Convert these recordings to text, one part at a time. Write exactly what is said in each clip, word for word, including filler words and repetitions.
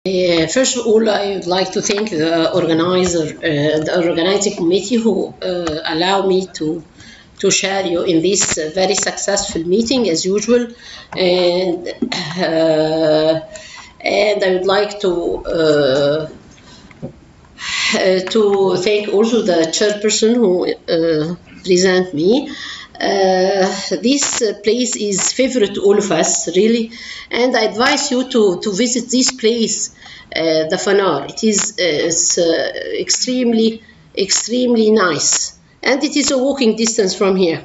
Uh, first of all, I would like to thank the organizer, uh, the organizing committee, who uh, allow me to to share you in this uh, very successful meeting as usual, and uh, and I would like to uh, uh, to thank also the chairperson who uh, present me. Uh, this uh, place is favorite to all of us, really, and I advise you to, to visit this place, uh, the Fanar. It is uh, it's, uh, extremely, extremely nice, and it is a walking distance from here.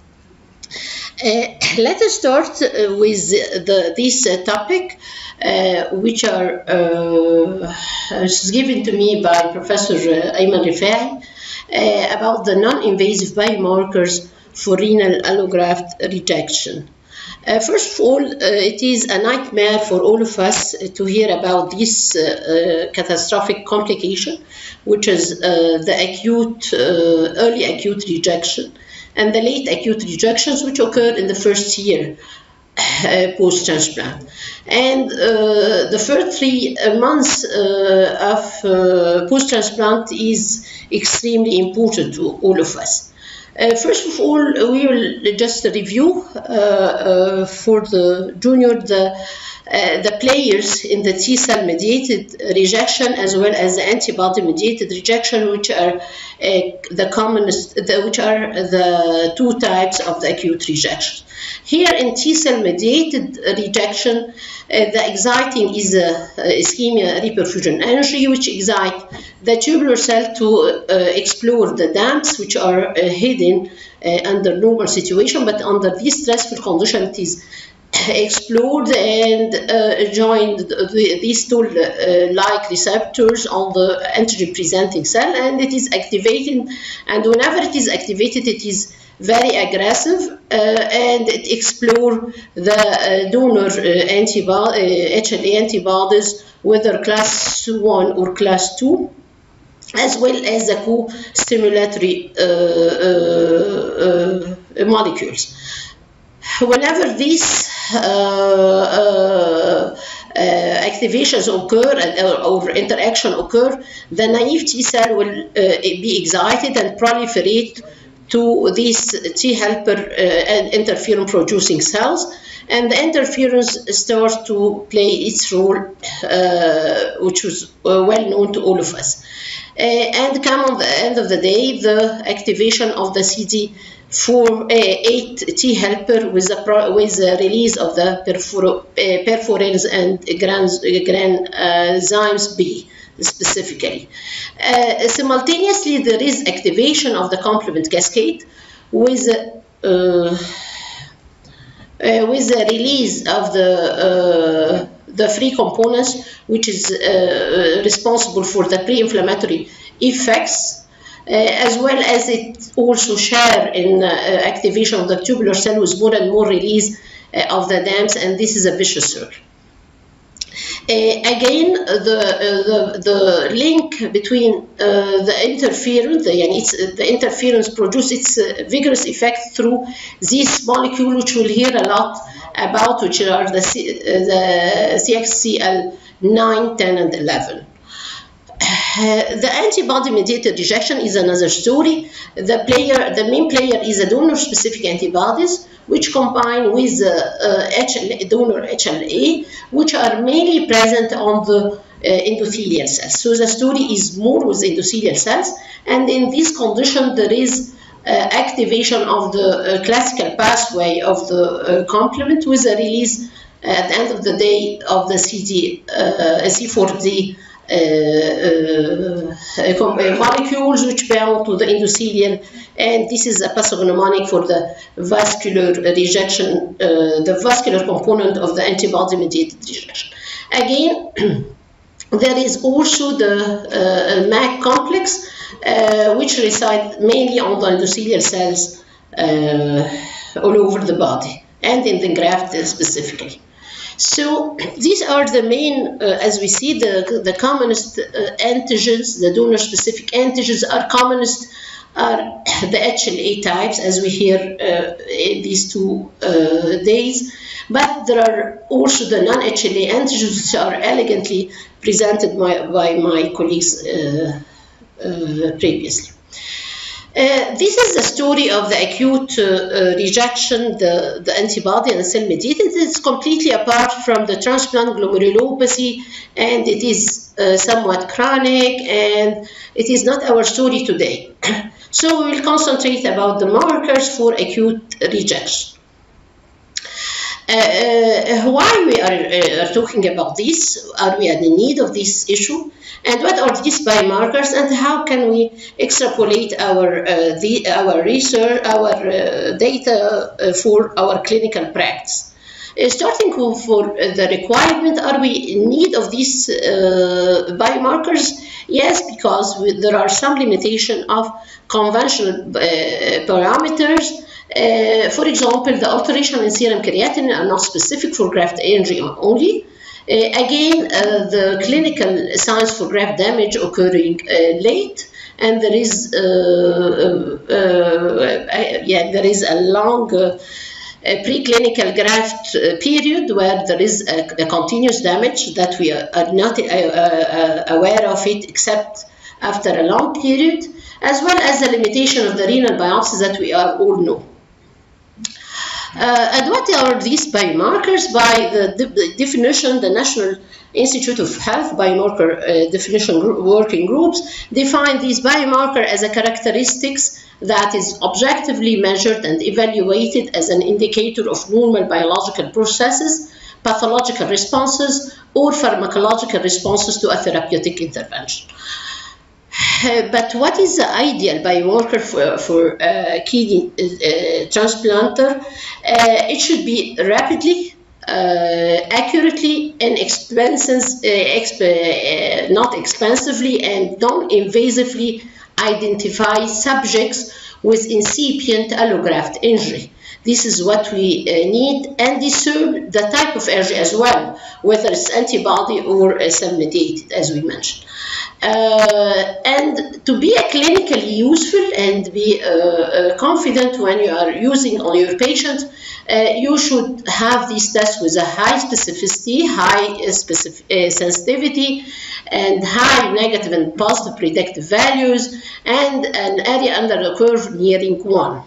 Uh, let us start uh, with the, this uh, topic, uh, which are uh, is given to me by Professor Ayman Rifai, uh, about the non-invasive biomarkers for renal allograft rejection. Uh, first of all, uh, it is a nightmare for all of us uh, to hear about this uh, uh, catastrophic complication, which is uh, the acute, uh, early acute rejection and the late acute rejections, which occur in the first year uh, post-transplant. And uh, the first three months uh, of uh, post-transplant is extremely important to all of us. Uh, first of all, we will just review uh, uh, for the junior the uh, the players in the T-cell mediated rejection as well as the antibody mediated rejection, which are uh, the commonest, the, which are the two types of the acute rejection. Here in T-cell mediated rejection, uh, the exciting is a, a ischemia reperfusion energy, which excite the tubular cell to uh, explore the dams, which are uh, hidden uh, under normal situation, but under this stressful condition it is explored and uh, joined the, these tool-like uh, receptors on the antigen presenting cell, and it is activated, and whenever it is activated it is very aggressive uh, and it explore the uh, donor uh, antibody, uh, H L A antibodies, whether class one or class two, as well as the co-stimulatory uh, uh, uh, molecules. Whenever these uh, uh, uh, activations occur or, or interaction occur, the naive T cell will uh, be excited and proliferate to these T helper uh, and interferon producing cells, and the interferons start to play its role, uh, which was uh, well known to all of us. Uh, and come on the end of the day, the activation of the C D four eight T helper with the, pro with the release of the perforo uh, perforins and granzymes B specifically. Uh, simultaneously, there is activation of the complement cascade with uh, uh, with the release of the uh, the free components, which is uh, responsible for the pre-inflammatory effects, uh, as well as it also share in uh, activation of the tubular cell with more and more release uh, of the dams, and this is a vicious circle. Uh, again, the, uh, the the link between uh, the interferon, the, it's, the interferons produce its uh, vigorous effect through this molecule, which we'll hear a lot about, which are the, C, uh, the C X C L nine, ten, and eleven. Uh, the antibody-mediated rejection is another story. The player, the main player is the donor-specific antibodies, which combine with the uh, H L A, donor H L A, which are mainly present on the uh, endothelial cells. So the story is more with endothelial cells, and in this condition there is uh, activation of the uh, classical pathway of the uh, complement with the release uh, at the end of the day of the C D, uh, C four D Uh, uh, uh, molecules which bound to the endothelium, and this is a pathognomonic for the vascular rejection, uh, the vascular component of the antibody-mediated rejection. Again, there is also the uh, M A C complex, uh, which reside mainly on the endothelial cells uh, all over the body, and in the graft specifically. So these are the main, uh, as we see, the, the commonest uh, antigens, the donor-specific antigens are commonest are the H L A types, as we hear uh, in these two uh, days, but there are also the non-H L A antigens, which are elegantly presented by, by my colleagues uh, uh, previously. Uh, this is the story of the acute uh, uh, rejection, the, the antibody and cell-mediated. It's completely apart from the transplant glomerulopathy, and it is uh, somewhat chronic, and it is not our story today. So we will concentrate about the markers for acute rejection. Uh, uh, why we are, uh, are talking about this? Are we in need of this issue? And what are these biomarkers, and how can we extrapolate our uh, the, our research, our uh, data uh, for our clinical practice? Uh, starting for the requirement, are we in need of these uh, biomarkers? Yes, because we, there are some limitation of conventional uh, parameters. Uh, for example, the alteration in serum creatinine are not specific for graft injury only. Uh, again, uh, the clinical signs for graft damage occurring uh, late, and there is uh, uh, uh, yeah there is a long uh, a preclinical graft uh, period where there is a, a continuous damage that we are, are not uh, uh, aware of it except after a long period, as well as the limitation of the renal biopsies that we are all know. Uh, and what are these biomarkers? By the, the, the definition, the National Institute of Health Biomarker uh, Definition group, Working Groups define these biomarkers as a characteristics that is objectively measured and evaluated as an indicator of normal biological processes, pathological responses, or pharmacological responses to a therapeutic intervention. Uh, but what is the ideal biomarker for, for uh, kidney uh, transplanter? Uh, it should be rapidly, uh, accurately, and expenses, uh, exp uh, not expensively and non-invasively identify subjects with incipient allograft injury. This is what we uh, need, and discern the type of injury as well, whether it's antibody or uh, cell-mediated, as we mentioned. Uh, and to be a clinically useful and be uh, uh, confident when you are using on your patient, uh, you should have these tests with a high specificity, high uh, specific, uh, sensitivity, and high negative and positive predictive values, and an area under the curve nearing one.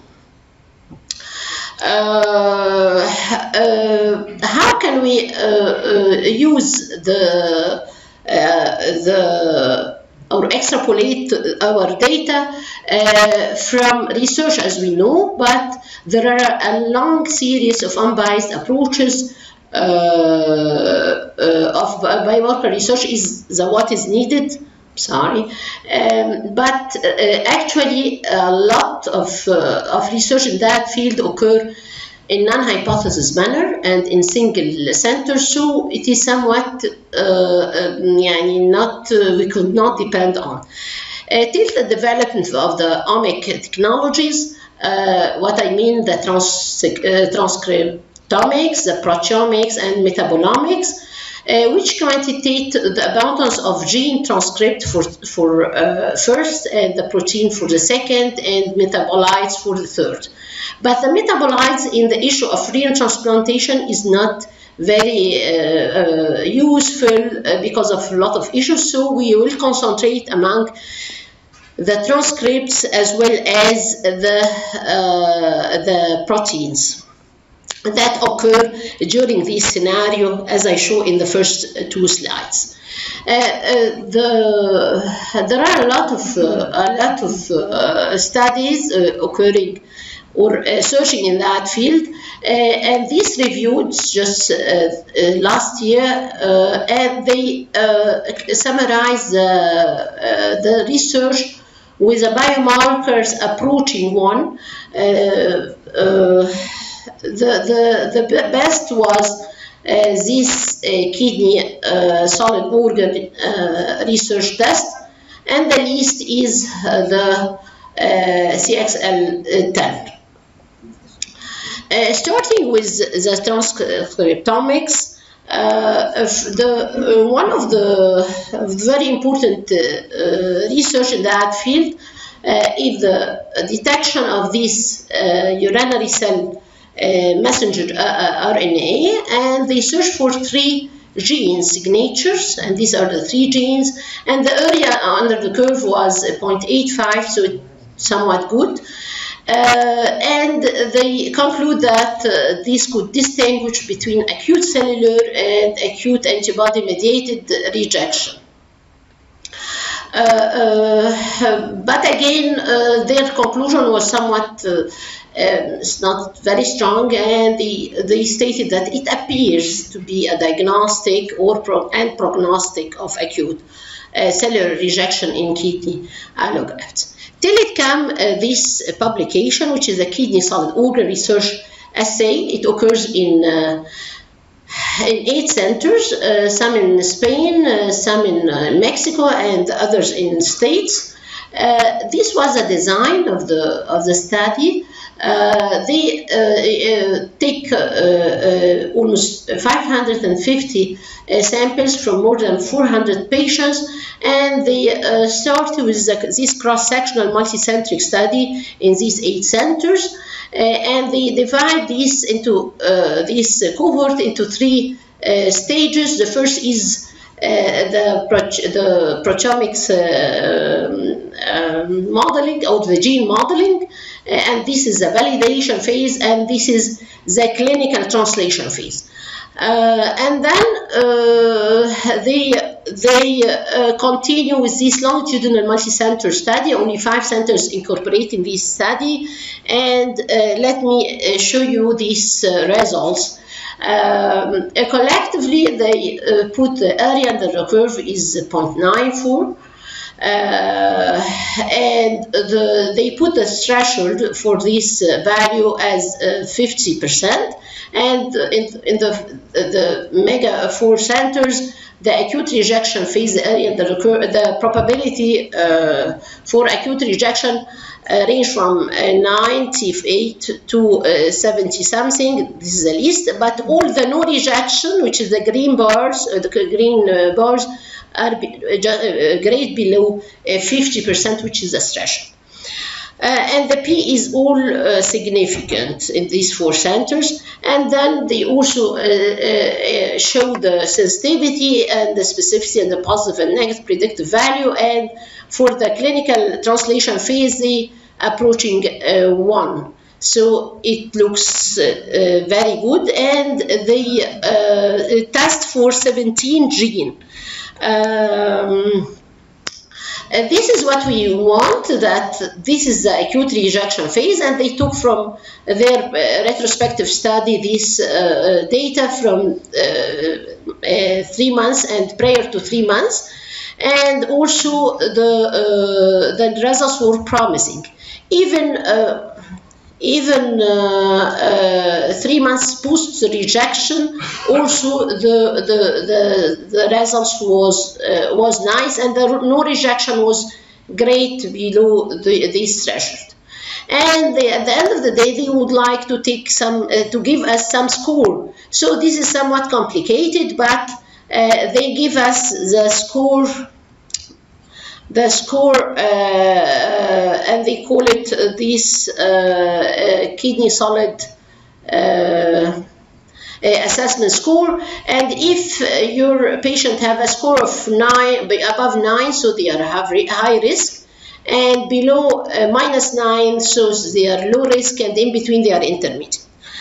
Uh, uh, how can we uh, uh, use the uh, the or extrapolate our data uh, from research, as we know? But there are a long series of unbiased approaches uh, uh, of biomarker research. Is the what is needed? Sorry, um, but uh, actually a lot of, uh, of research in that field occur in non-hypothesis manner and in single centers, so it is somewhat uh, uh, not, uh, we could not depend on. Uh, till the development of the omic technologies, uh, what I mean the trans uh, transcriptomics, the proteomics, and metabolomics, Uh, which quantitate the abundance of gene transcript for, for uh, first, and the protein for the second, and metabolites for the third. But the metabolites in the issue of renal transplantation is not very uh, uh, useful uh, because of a lot of issues, so we will concentrate among the transcripts as well as the, uh, the proteins that occur during this scenario, as I show in the first two slides. Uh, uh, the, there are a lot of uh, a lot of uh, studies uh, occurring or uh, searching in that field, uh, and these reviewed just uh, uh, last year, uh, and they uh, summarize the, uh, the research with the biomarkers approaching one. Uh, uh, The, the, the best was uh, this uh, kidney uh, solid organ uh, research test, and the least is uh, the uh, C X L ten. Uh, starting with the transcriptomics, uh, the, uh, one of the very important uh, uh, research in that field if the detection of this uh, urinary cell uh, messenger uh, R N A, and they searched for three gene signatures, and these are the three genes, and the area under the curve was zero point eight five, so it's somewhat good. Uh, and they conclude that uh, this could distinguish between acute cellular and acute antibody-mediated rejection. Uh, uh, but again, uh, their conclusion was somewhat uh, uh, not very strong, and they, they stated that it appears to be a diagnostic or pro and prognostic of acute uh, cellular rejection in kidney allografts. Till it came uh, this publication, which is a kidney solid organ research assay. It occurs in, uh, in eight centers, uh, some in Spain, uh, some in uh, Mexico, and others in States. Uh, this was a design of the, of the study. Uh, they uh, uh, take uh, uh, almost five hundred fifty uh, samples from more than four hundred patients, and they uh, started with the, this cross-sectional multicentric study in these eight centers, uh, and they divide this into uh, this cohort into three uh, stages. The first is Uh, the, pro the proteomics uh, um, modeling, or the gene modeling, uh, and this is the validation phase, and this is the clinical translation phase. Uh, and then uh, they, they uh, continue with this longitudinal multi-center study, only five centers incorporating this study, and uh, let me uh, show you these uh, results. Um, uh, collectively, they uh, put the area under the curve is zero point nine four, uh, and the, they put the threshold for this uh, value as uh, fifty percent, and in, in the, the mega four centers, the acute rejection phase, the area under the curve, the probability uh, for acute rejection Uh, range from uh, ninety-eight to uh, seventy something. This is the least, but all the no rejection, which is the green bars, uh, the green uh, bars, are be, uh, uh, grade below uh, fifty percent, which is the threshold. Uh, and the P is all uh, significant in these four centers. And then they also uh, uh, show the sensitivity and the specificity and the positive and negative predictive value. And for the clinical translation phase, they approaching uh, one. So it looks uh, uh, very good. And they uh, test for seventeen gene. Um, Uh, this is what we want, that this is the acute rejection phase, and they took from their uh, retrospective study this uh, data from uh, uh, three months and prior to three months, and also the, uh, the results were promising. Even uh, Even uh, uh, three months post-rejection, also the, the, the, the results was, uh, was nice, and the no rejection was great below the, this threshold. And they, at the end of the day, they would like to take some, uh, to give us some score. So this is somewhat complicated, but uh, they give us the score The score, uh, uh, and they call it uh, this uh, uh, kidney solid uh, assessment score. And if uh, your patient have a score of nine, above nine, so they are have high risk, and below uh, minus nine, so they are low risk, and in between they are intermediate.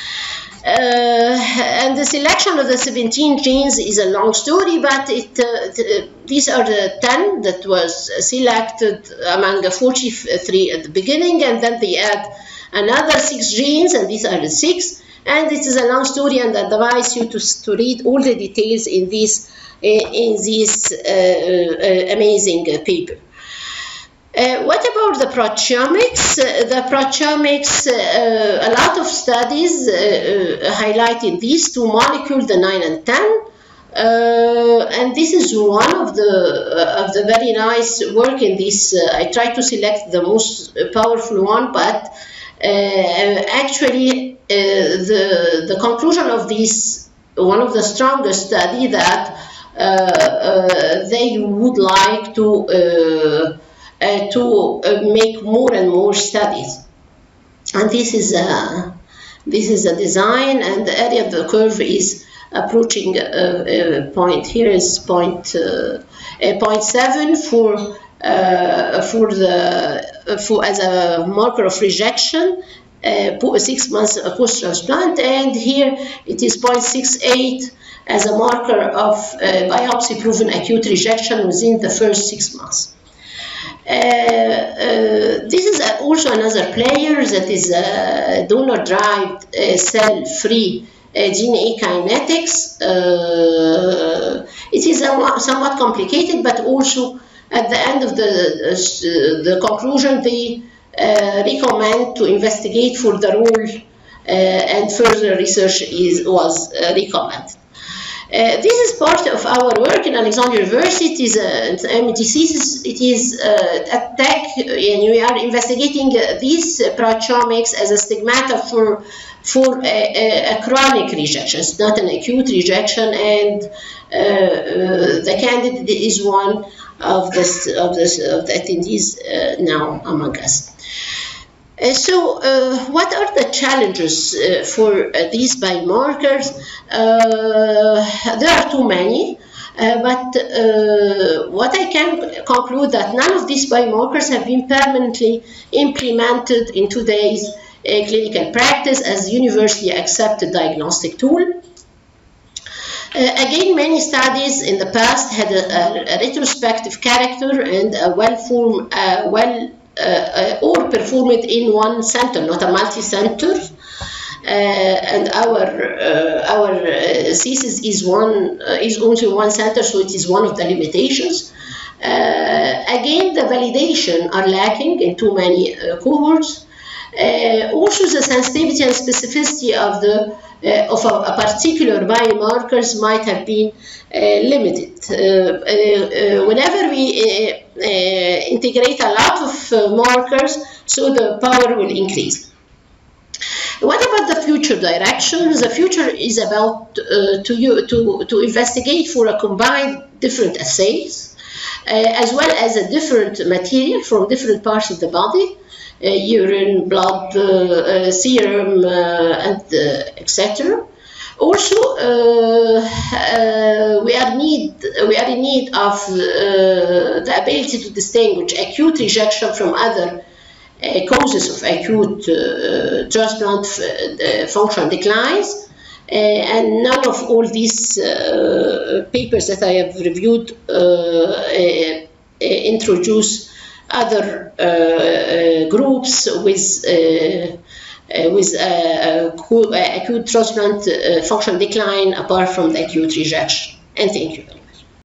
Uh, and the selection of the seventeen genes is a long story, but it, uh, th these are the ten that was selected among the forty-three at the beginning, and then they add another six genes, and these are the six. And this is a long story, and I advise you to, to read all the details in this, uh, in this uh, uh, amazing uh, paper. Uh, what about the proteomics? Uh, the proteomics, uh, a lot of studies uh, uh, highlighting these two molecules, the nine and ten, uh, and this is one of the uh, of the very nice work in this. Uh, I tried to select the most powerful one, but uh, actually uh, the the conclusion of this, one of the strongest study, that uh, uh, they would like to Uh, to uh, make more and more studies. And this is a, this is a design, and the area of the curve is approaching a, a point. Here is point uh, a point seven for uh, for the for as a marker of rejection, uh, six months post transplant, and here it is zero point six eight as a marker of uh, biopsy proven acute rejection within the first six months. Uh, uh, this is also another player, that is a donor-derived uh, cell-free uh, D N A kinetics. Uh, it is a, somewhat complicated, but also at the end of the, uh, the conclusion, they uh, recommend to investigate for the role, uh, and further research is, was uh, recommended. Uh, this is part of our work in Alexandria University. It is a disease. It is uh, attack, and we are investigating uh, these uh, proteomics as a stigmata for for a, a, a chronic rejection. It's not an acute rejection, and uh, uh, the candidate is one of this of this of the attendees uh, now among us. Uh, so, uh, what are the challenges uh, for uh, these biomarkers? Uh, there are too many, uh, but uh, what I can conclude that none of these biomarkers have been permanently implemented in today's uh, clinical practice as universally accepted diagnostic tool. Uh, again, many studies in the past had a, a, a retrospective character and a well-formed, uh, well Uh, uh, or perform it in one center, not a multi-center. Uh, and our uh, our uh, thesis is one uh, is only one center, so it is one of the limitations. Uh, again, the validation are lacking in too many uh, cohorts. Uh, also, the sensitivity and specificity of the uh, of a, a particular biomarkers might have been uh, limited. Uh, uh, uh, whenever we uh, uh, integrate a lot of uh, markers, so the power will increase. What about the future direction? The future is about uh, to you to to investigate for a combined different assays, uh, as well as a different material from different parts of the body. Uh, urine, blood, uh, uh, serum, uh, and uh, et cetera. Also, uh, uh, we are need we are in need of uh, the ability to distinguish acute rejection from other uh, causes of acute uh, transplant uh, function declines, uh, and none of all these uh, papers that I have reviewed uh, uh, uh, introduce other uh, uh, groups with uh, uh, with uh, uh, acute transplant uh, function decline apart from the acute rejection. And thank you.